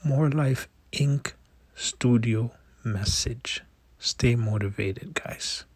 More Life Inc. studio message. Stay motivated, guys.